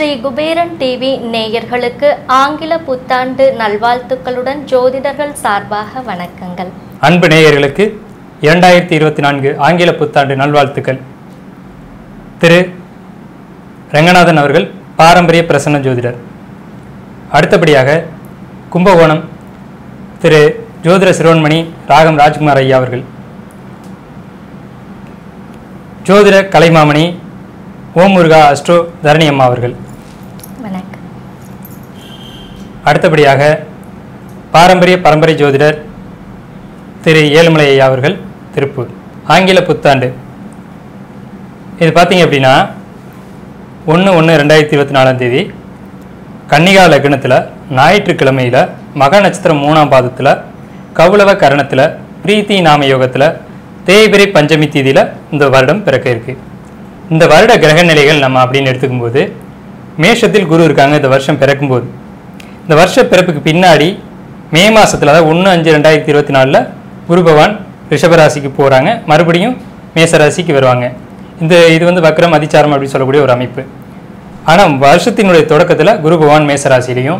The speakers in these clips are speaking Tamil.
ஸ்ரீ குபேரன் டிவி நேயர்களுக்கு ஆங்கில புத்தாண்டு நல்வாழ்த்துக்களுடன் ஜோதிடர்கள் சார்பாக வணக்கங்கள். அன்பு நேயர்களுக்கு 2024 ஆங்கில புத்தாண்டு நல்வாழ்த்துக்கள். திரு ரங்கநாதன் அவர்கள் பாரம்பரிய பிரசன்ன ஜோதிடர். அடுத்தபடியாக கும்பகோணம் திரு ஜோதிட சிரோன்மணி ராகம் ராஜ்குமார் ஐயா அவர்கள். ஜோதிட கலைமாமணி ஓம் முருகா அஸ்ட்ரோ தரணி அம்மா அவர்கள். வணக்கம். அடுத்தபடியாக பாரம்பரிய பரம்பரை ஜோதிடர் திரு ஏழுமலை ஐயா அவர்கள் திருப்பூர். ஆங்கில புத்தாண்டு இது பார்த்தீங்க அப்படின்னா 1/1/2024 கன்னிகா லக்னத்தில் ஞாயிற்றுக்கிழமையில் மக நட்சத்திரம் 3ஆம் பாதத்தில் கௌளவ கரணத்தில் பிரீத்தி நாம யோகத்தில் தேய்பிரை பஞ்சமி தேதியில் இந்த வருடம் பிறக்க இருக்கு. இந்த வருட கிரக நிலைகள் நம்ம அப்படின்னு எடுத்துக்கும்போது மேஷத்தில் குரு இருக்காங்க. இந்த வருஷம் பிறக்கும்போது இந்த வருஷ பிறப்புக்கு பின்னாடி மே மாதத்தில் அதாவது 1/5/2024 குரு பகவான் ரிஷபராசிக்கு போகிறாங்க, மறுபடியும் மேசராசிக்கு வருவாங்க. இது வந்து வக்ரம் அதிச்சாரம் அப்படின்னு சொல்லக்கூடிய ஒரு அமைப்பு. ஆனால் வருஷத்தினுடைய தொடக்கத்தில் குரு பகவான் மேசராசிலையும்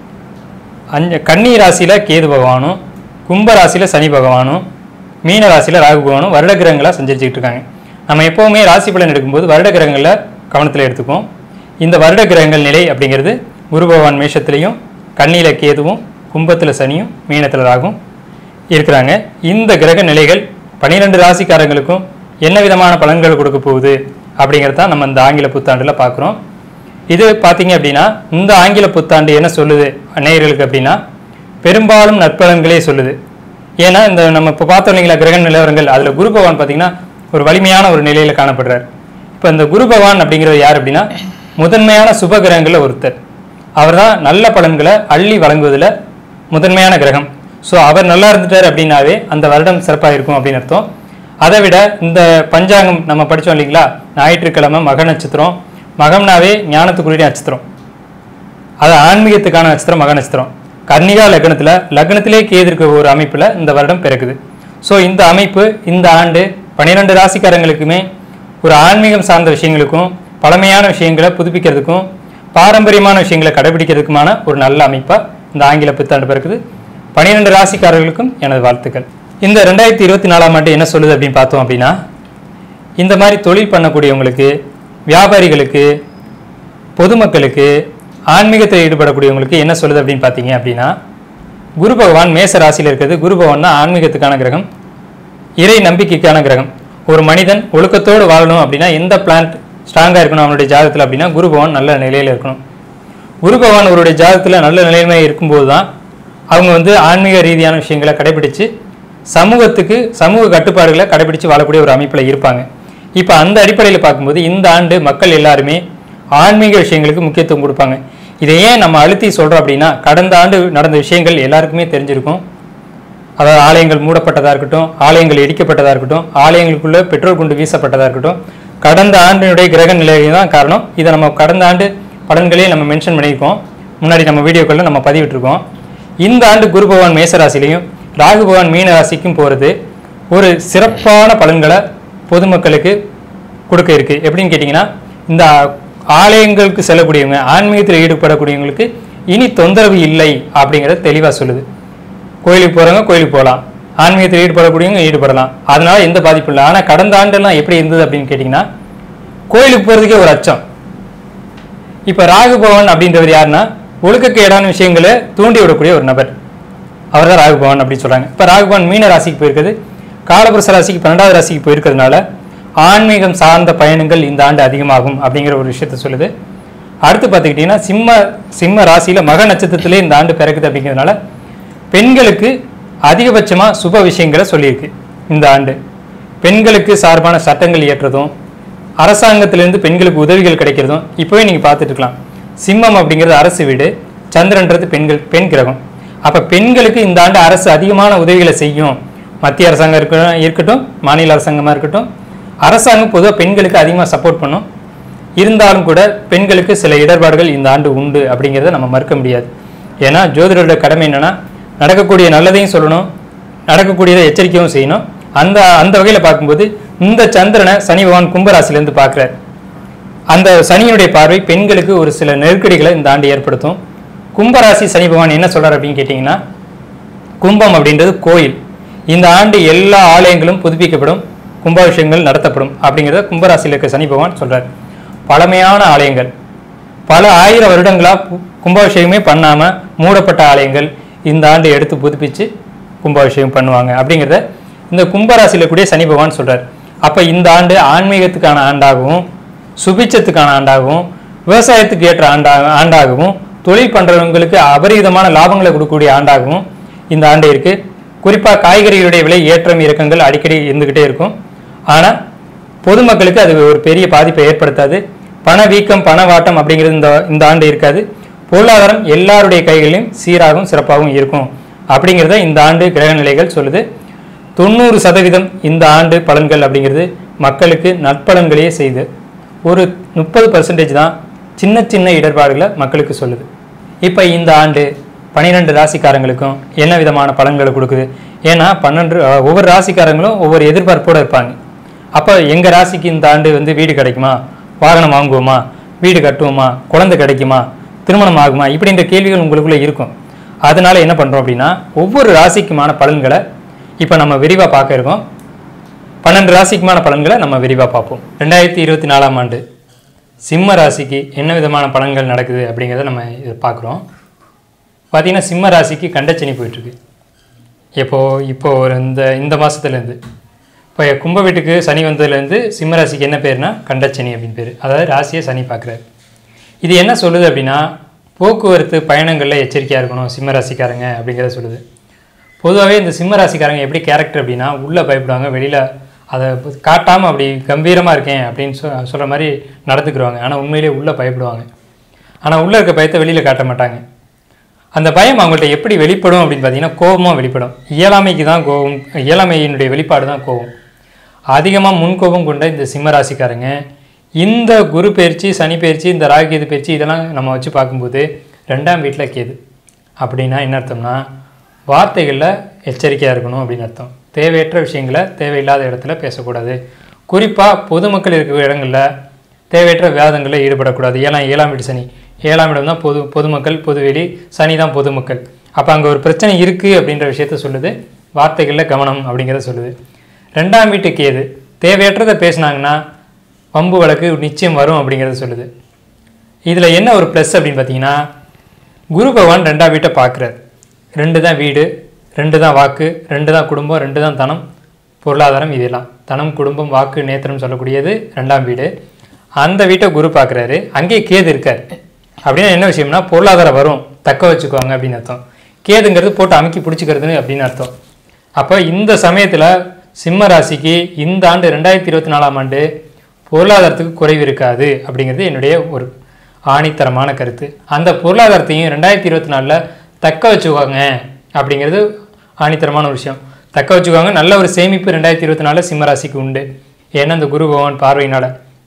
கன்னி ராசியில் கேது பகவானும் கும்ப ராசியில் சனி பகவானும் மீன ராசியில் ராகு பகவானும் வருட கிரகங்களாக சஞ்சரிச்சுக்கிட்டு இருக்காங்க. நம்ம எப்போவுமே ராசி பலன் எடுக்கும்போது வருட கிரகங்களில் கவனத்தில் எடுத்துக்குவோம். இந்த வருட கிரகங்கள் நிலை அப்படிங்கிறது குரு பகவான் மேஷத்துலேயும் கன்னியில் கேதுவும் கும்பத்தில் சனியும் மீனத்தில் ராகும் இருக்கிறாங்க. இந்த கிரக நிலைகள் 12 ராசிக்காரங்களுக்கும் என்ன விதமான பலன்கள் கொடுக்க போகுது அப்படிங்கிறது தான் நம்ம இந்த ஆங்கில புத்தாண்டில் பார்க்குறோம். இது பார்த்தீங்க அப்படின்னா இந்த ஆங்கில புத்தாண்டு என்ன சொல்லுது நேயர்களுக்கு அப்படின்னா பெரும்பாலும் நற்பலன்களே சொல்லுது. ஏன்னா இந்த நம்ம இப்போ பார்த்தோம் இல்லைங்களா கிரக நிலவரங்கள், அதில் குரு பகவான் பார்த்தீங்கன்னா ஒரு வலிமையான ஒரு நிலையில் காணப்படுறார். இப்போ இந்த குரு பகவான் அப்படிங்கிறது யார் அப்படின்னா முதன்மையான சுப கிரகங்களில் ஒருத்தர். அவர் தான் நல்ல பலன்களை அள்ளி வழங்குவதில் முதன்மையான கிரகம். ஸோ அவர் நல்லா இருந்துட்டார் அப்படின்னாவே அந்த வருடம் சிறப்பாக இருக்கும் அப்படின்னு அர்த்தம். அதை விட இந்த பஞ்சாங்கம் நம்ம படித்தோம் இல்லைங்களா, ஞாயிற்றுக்கிழமை மக நட்சத்திரம், மகம்னாவே ஞானத்துக்குரிய நட்சத்திரம், அது ஆன்மீகத்துக்கான நட்சத்திரம் மக நட்சத்திரம். கன்னிகா லக்னத்திலே கேது இருக்க ஒரு அமைப்பில் இந்த வருடம் பிறக்குது. ஸோ இந்த அமைப்பு இந்த ஆண்டு 12 ராசிக்காரங்களுக்குமே ஒரு ஆன்மீகம் சார்ந்த விஷயங்களுக்கும் பழமையான விஷயங்களை புதுப்பிக்கிறதுக்கும் பாரம்பரியமான விஷயங்களை கடைபிடிக்கிறதுக்குமான ஒரு நல்ல அமைப்பாக இந்த ஆங்கில புத்தாண்டு பிறக்குது. 12 ராசிக்காரர்களுக்கும் எனது வாழ்த்துக்கள். இந்த 2024ஆம் ஆண்டு என்ன சொல்லுது அப்படின்னு பார்த்தோம் அப்படின்னா இந்த மாதிரி தொழில் பண்ணக்கூடியவங்களுக்கு, வியாபாரிகளுக்கு, பொதுமக்களுக்கு, ஆன்மீகத்தில் ஈடுபடக்கூடியவங்களுக்கு என்ன சொல்லுது அப்படின்னு பார்த்தீங்க அப்படின்னா குரு பகவான் மேச ராசியில் இருக்கிறது. குரு பகவான் தான் ஆன்மீகத்துக்கான கிரகம், இறை நம்பிக்கைக்கான கிரகம். ஒரு மனிதன் ஒழுக்கத்தோடு வாழணும் அப்படின்னா எந்த பிளான்ட் ஸ்ட்ராங்காக இருக்கணும் அவனுடைய ஜாதகத்தில் அப்படின்னா குரு பகவான் நல்ல நிலையில் இருக்கணும். குரு பகவான் அவருடைய ஜாதகத்தில் நல்ல நிலைமை இருக்கும்போது தான் அவங்க வந்து ஆன்மீக ரீதியான விஷயங்களை கடைபிடித்து சமூக கட்டுப்பாடுகளை கடைபிடித்து வாழக்கூடிய ஒரு அமைப்பில் இருப்பாங்க. இப்போ அந்த அடிப்படையில் பார்க்கும்போது இந்த ஆண்டு மக்கள் எல்லாருமே ஆன்மீக விஷயங்களுக்கு முக்கியத்துவம் கொடுப்பாங்க. இதை ஏன் நம்ம அழுத்தி சொல்கிறோம் அப்படின்னா கடந்த ஆண்டு நடந்த விஷயங்கள் எல்லாருக்குமே தெரிஞ்சிருக்கும். அதாவது ஆலயங்கள் மூடப்பட்டதாக இருக்கட்டும், ஆலயங்கள் இடிக்கப்பட்டதாக இருக்கட்டும், ஆலயங்களுக்குள்ளே பெட்ரோல் குண்டு வீசப்பட்டதாக இருக்கட்டும், கடந்த ஆண்டினுடைய கிரக நிலை தான் காரணம். இதை நம்ம கடந்த ஆண்டு பலன்களே நம்ம மென்ஷன் பண்ணியிருக்கோம், முன்னாடி நம்ம வீடியோக்களில் நம்ம பதிவிட்டிருக்கோம். இந்த ஆண்டு குரு பகவான் மேசராசிலையும் ராகு பகவான் மீன ராசிக்கும் போகிறது ஒரு சிறப்பான பலன்களை பொதுமக்களுக்கு கொடுக்க இருக்கு. எப்படின்னு கேட்டிங்கன்னா இந்த ஆலயங்களுக்கு செல்லக்கூடியவங்க, ஆன்மீகத்தில் ஈடுபடக்கூடியவங்களுக்கு இனி தொந்தரவு இல்லை அப்படிங்கிறத தெளிவாக சொல்லுது. கோயிலுக்கு போகிறவங்க கோயிலுக்கு போகலாம், ஆன்மீகத்தில் ஈடுபடக்கூடியவங்க ஈடுபடலாம், அதனால எந்த பாதிப்பும் இல்லை. ஆனால் கடந்த ஆண்டெல்லாம் எப்படி இருந்தது அப்படின்னு கேட்டிங்கன்னா கோயிலுக்கு போகிறதுக்கே ஒரு அச்சம். இப்போ ராகு பகவான் அப்படின்றவர் யாருன்னா ஒழுக்கக்கேடான விஷயங்களை தூண்டி விடக்கூடிய ஒரு நபர், அவர் தான் ராகு பகவான் அப்படின்னு சொல்கிறாங்க. இப்போ ராகு பகவான் மீன ராசிக்கு போயிருக்குது, காலபுருஷ ராசிக்கு 12வது ராசிக்கு போயிருக்கிறதுனால ஆன்மீகம் சார்ந்த பயணங்கள் இந்த ஆண்டு அதிகமாகும் அப்படிங்கிற ஒரு விஷயத்த சொல்லுது. அடுத்து பார்த்துக்கிட்டிங்கன்னா சிம்ம ராசியில் மக நட்சத்திரத்திலே இந்த ஆண்டு பிறக்குது. அப்படிங்கிறதுனால பெண்களுக்கு அதிகபட்சமாக சுப விஷயங்களை சொல்லியிருக்கு. இந்த ஆண்டு பெண்களுக்கு சார்பான சட்டங்கள் இயற்றுறதும் அரசாங்கத்திலேருந்து பெண்களுக்கு உதவிகள் கிடைக்கிறதும் இப்போவே நீங்கள் பார்த்துட்டு இருக்கலாம். சிம்மம் அப்படிங்கிறது அரசு வீடு, சந்திரன்றது பெண் கிரகம். அப்போ பெண்களுக்கு இந்த ஆண்டு அரசு அதிகமான உதவிகளை செய்யும். மத்திய அரசாங்கம் இருக்கட்டும், மாநில அரசாங்கமாக இருக்கட்டும், அரசாங்கம் பொதுவாக பெண்களுக்கு அதிகமாக சப்போர்ட் பண்ணும். இருந்தாலும் கூட பெண்களுக்கு சில இடர்பாடுகள் இந்த ஆண்டு உண்டு அப்படிங்கிறத நம்ம மறுக்க முடியாது. ஏன்னா ஜோதிடரோட கடமை என்னென்னா நடக்கக்கூடிய நல்லதையும் சொல்லணும், நடக்கக்கூடியதை எச்சரிக்கையும் செய்யணும். அந்த வகையில் பார்க்கும்போது இந்த சந்திரனை சனி பகவான் கும்பராசிலேருந்து பார்க்குறார். அந்த சனியினுடைய பார்வை பெண்களுக்கு ஒரு சில நெருக்கடிகளை இந்த ஆண்டு ஏற்படுத்தும். கும்பராசி சனி பகவான் என்ன சொல்றார் அப்படின்னு கேட்டிங்கன்னா, கும்பம் அப்படின்றது கோயில். இந்த ஆண்டு எல்லா ஆலயங்களும் புதுப்பிக்கப்படும், கும்பாபிஷேகங்கள் நடத்தப்படும் அப்படிங்கிறத கும்பராசியில் இருக்க சனி பகவான் சொல்றார். பழமையான ஆலயங்கள், பல ஆயிரம் வருடங்களா கும்பாபிஷேகமே பண்ணாம மூடப்பட்ட ஆலயங்கள் இந்த ஆண்டு எடுத்து புதுப்பிச்சு கும்பாபிஷேகம் பண்ணுவாங்க அப்படிங்கிறத இந்த கும்பராசியில் கூடிய சனி பகவான் சொல்றார். அப்ப இந்த ஆண்டு ஆன்மீகத்துக்கான ஆண்டாகவும், சுபிச்சத்துக்கான ஆண்டாகவும், விவசாயத்துக்கு ஏற்ற ஆண்டாகவும், தொழில் பண்றவங்களுக்கு அபரிதமான லாபங்களை கொடுக்கக்கூடிய ஆண்டாகவும் இந்த ஆண்டு இருக்கு. குறிப்பா காய்கறிகளுடைய விலை ஏற்றம் இறக்கங்கள் அடிக்கடி இருந்துகிட்டே இருக்கும். ஆனா பொதுமக்களுக்கு அது ஒரு பெரிய பாதிப்பை ஏற்படுத்தாது. பணவீக்கம், பணவாட்டம் அப்படிங்கிறது இந்த ஆண்டு இருக்காது. பொருளாதாரம் எல்லாருடைய கைகளிலும் சீராகவும் சிறப்பாகவும் இருக்கும் அப்படிங்கிறத இந்த ஆண்டு கிரக நிலைகள் சொல்லுது. 90% இந்த ஆண்டு பலன்கள் அப்படிங்கிறது மக்களுக்கு நற்பலன்களையே செய்து, ஒரு 30% தான் சின்ன சின்ன இடர்பாடுகளை மக்களுக்கு சொல்லுது. இப்போ இந்த ஆண்டு 12 ராசிக்காரங்களுக்கும் என்ன விதமான பலன்களை கொடுக்குது? ஏன்னா ஒவ்வொரு ராசிக்காரங்களும் ஒவ்வொரு எதிர்பார்ப்போடு இருப்பாங்க. அப்போ எங்கள் ராசிக்கு இந்த ஆண்டு வீடு கிடைக்குமா, வாகனம் வாங்குவோமா, வீடு கட்டுவோமா, குழந்தை கிடைக்குமா, திருமணம் ஆகுமா, இப்படின்ற கேள்விகள் உங்களுக்குள்ளே இருக்கும். அதனால என்ன பண்ணுறோம் அப்படின்னா, ஒவ்வொரு ராசிக்குமான பலன்களை இப்போ நம்ம விரிவாக பார்க்க இருக்கோம். 12 ராசிக்குமான பலன்களை நம்ம விரிவாக பார்ப்போம். 2024ஆம் ஆண்டு சிம்ம ராசிக்கு என்ன விதமான பலன்கள் நடக்குது அப்படிங்கிறத நம்ம இதை பார்க்குறோம். பார்த்திங்கன்னா சிம்ம ராசிக்கு கண்டச்சனி போயிட்டுருக்கு. இப்போ ஒரு இந்த மாதத்துலேருந்து இப்போ கும்ப வீட்டுக்கு சனி வந்ததுலேருந்து சிம்ம ராசிக்கு என்ன பேர்னா கண்டச்சனி அப்படின்னு பேர். அதாவது ராசியை சனி பார்க்குறாரு. இது என்ன சொல்லுது அப்படின்னா, போக்குவரத்து பயணங்களில் எச்சரிக்கையாக இருக்கணும் சிம்ம ராசிக்காரங்க அப்படிங்கிறத சொல்லுது. பொதுவாகவே இந்த சிம்ம ராசிக்காரங்க எப்படி கேரக்டர் அப்படின்னா, உள்ளே பயப்படுவாங்க, வெளியில் அதை காட்டாமல் அப்படி கம்பீரமாக இருக்கேன் அப்படின்னு சொல்கிற மாதிரி நடந்துக்குருவாங்க. ஆனால் உண்மையிலே உள்ளே பயப்படுவாங்க. ஆனால் உள்ளே இருக்க பயத்தை வெளியில் காட்ட மாட்டாங்க. அந்த பயம் அவங்கள்ட்ட எப்படி வெளிப்படும் அப்படின்னு பார்த்தீங்கன்னா, கோபமாக வெளிப்படும். இயலாமைக்கு தான் கோபம், இயலாமையினுடைய வெளிப்பாடு தான் கோபம். அதிகமாக முன்கோபம் கொண்ட இந்த சிம்ம ராசிக்காரங்க இந்த குரு பயிற்சி, சனி பயிற்சி, இந்த ராகு கேது பயிற்சி இதெல்லாம் நம்ம வச்சு பார்க்கும்போது 2ஆம் வீட்டில் கேது அப்படின்னா என்ன அர்த்தம்னா, வார்த்தைகளில் எச்சரிக்கையாக இருக்கணும் அப்படின்னு அர்த்தம். தேவையற்ற விஷயங்களை தேவையில்லாத இடத்துல பேசக்கூடாது. குறிப்பாக பொதுமக்கள் இருக்கிற இடங்களில் தேவையற்ற விவாதங்களில் ஈடுபடக்கூடாது. 7ஆம் வீட்டு சனி, 7ஆம் இடம் தான் பொதுமக்கள், பொதுவெளி, சனி தான் பொதுமக்கள். அப்போ அங்கே ஒரு பிரச்சனை இருக்குது அப்படின்ற விஷயத்த சொல்லுது. வார்த்தைகளில் கவனம் அப்படிங்கிறத சொல்லுது. 2ஆம் வீட்டு கேது தேவையற்றதை பேசினாங்கன்னா வம்பு வழக்கு நிச்சயம் வரும் அப்படிங்கிறத சொல்லுது. இதில் என்ன ஒரு ப்ளஸ் அப்படின்னு பார்த்தீங்கன்னா, குரு பகவான் 2ஆம் வீட்டை பார்க்குறார். 2 தான் வீடு, 2 தான் வாக்கு, 2 தான் குடும்பம், 2 தான் தனம், பொருளாதாரம். இதெல்லாம் தனம், குடும்பம், வாக்கு, நேத்திரம் சொல்லக்கூடியது 2ஆம் வீடு. அந்த வீட்டை குரு பார்க்குறாரு. அங்கேயே கேது இருக்கார். அப்படின்னா என்ன விஷயம்னா, பொருளாதாரம் வரும், தக்க வச்சுக்குவாங்க அப்படின்னு அர்த்தம். கேதுங்கிறது போட்டு அமுக்கி பிடிச்சிக்கிறதுன்னு அப்படின்னு அர்த்தம். அப்போ இந்த சமயத்தில் சிம்ம ராசிக்கு இந்த ஆண்டு 2024ஆம் ஆண்டு பொருளாதாரத்துக்கு குறைவு இருக்காது அப்படிங்கிறது என்னுடைய ஒரு ஆணித்தரமான கருத்து. அந்த பொருளாதாரத்தையும் 2024 தக்க வச்சுக்குவாங்க அப்படிங்கிறது ஆணித்தரமான ஒரு விஷயம். தக்க வச்சுக்குவாங்க. நல்ல ஒரு சேமிப்பு 2024 சிம்ம ராசிக்கு உண்டு. ஏன்னா இந்த குரு பகவான் பார்வையினால்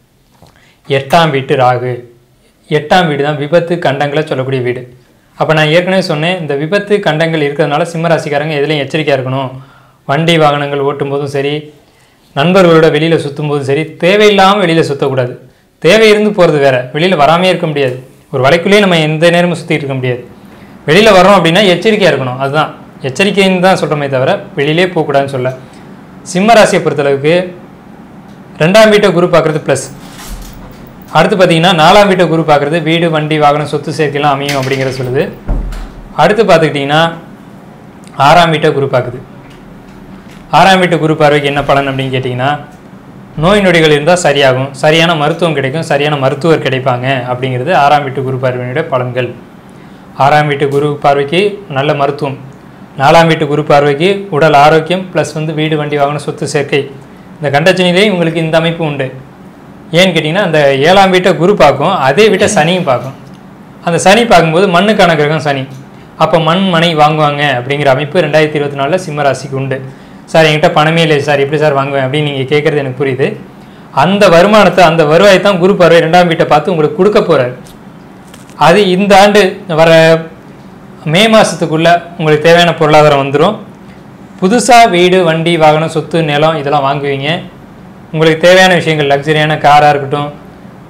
8ஆம் வீட்டு ராகு, 8ஆம் வீடு தான் விபத்து கண்டங்களை சொல்லக்கூடிய வீடு. அப்போ நான் ஏற்கனவே சொன்னேன், இந்த விபத்து கண்டங்கள் இருக்கிறதுனால சிம்ம ராசிக்காரங்க எதுலையும் எச்சரிக்கையாக இருக்கணும். வண்டி வாகனங்கள் ஓட்டும் போதும் சரி, நண்பர்களோட வெளியில் சுற்றும் போதும் சரி, தேவையில்லாமல் வெளியில் சுற்றக்கூடாது. தேவை இருந்து போகிறது வேறு, வெளியில் வராமே இருக்க முடியாது. ஒரு வலைக்குள்ளேயே நம்ம எந்த நேரமும் சுற்றிட்டு இருக்க முடியாது. வெளியில் வரோம் அப்படின்னா எச்சரிக்கையாக இருக்கணும். அதுதான் எச்சரிக்கைன்னு தான் சொல்கிறோமே தவிர வெளியிலே போகக்கூடாதுன்னு சொல்ல. சிம்ம ராசியை பொறுத்தளவுக்கு 2ஆம் வீட்டை குரு பார்க்குறது ப்ளஸ். அடுத்து பார்த்தீங்கன்னா 4ஆம் வீட்டை குரு பார்க்குறது வீடு, வண்டி, வாகனம், சொத்து சேர்க்கைலாம் அமையும் அப்படிங்கிறத சொல்லுது. அடுத்து பார்த்துக்கிட்டிங்கன்னா 6ஆம் வீட்டை குரு பார்க்குது. 6ஆம் வீட்டு குரு பார்வைக்கு என்ன பலன் அப்படின்னு கேட்டிங்கன்னா, நோய் நொடிகள் இருந்தால் சரியாகும், சரியான மருத்துவம் கிடைக்கும், சரியான மருத்துவர் கிடைப்பாங்க அப்படிங்கிறது 6ஆம் வீட்டு குரு பார்வையினுடைய பலன்கள். 6ஆம் வீட்டு குரு பார்வைக்கு நல்ல மருத்துவம், 4ஆம் வீட்டு குரு பார்வைக்கு உடல் ஆரோக்கியம், ப்ளஸ் வீடு, வண்டி, வாகனம், சொத்து சேர்க்கை. இந்த கண்டச்சனிலே உங்களுக்கு இந்த அமைப்பு உண்டு. ஏன்னு கேட்டிங்கன்னா, அந்த 7ஆம் வீட்டை குரு பார்க்கும், அதே வீட்டை சனியும் பார்க்கும். அந்த சனி பார்க்கும்போது மண்ணுக்கான கிரகம் சனி. அப்போ மனை வாங்குவாங்க அப்படிங்கிற அமைப்பு 2024 சிம்ம ராசிக்கு உண்டு. சார் என்கிட்ட பணமே இல்லை சார், எப்படி சார் வாங்குவேன் அப்படின்னு நீங்கள் கேட்குறது எனக்கு புரியுது. அந்த வருமானத்தை, அந்த வருவாயை தான் குரு பார்வை 2ஆம் வீட்டை பார்த்து உங்களுக்கு கொடுக்க போகிறார். அது இந்த ஆண்டு வர மே மாதத்துக்குள்ளே உங்களுக்கு தேவையான பொருளாதாரம் வந்துடும். புதுசாக வீடு, வண்டி, வாகனம், சொத்து, நிலம் இதெல்லாம் வாங்குவீங்க. உங்களுக்கு தேவையான விஷயங்கள், லக்ஸரியான காராக இருக்கட்டும்,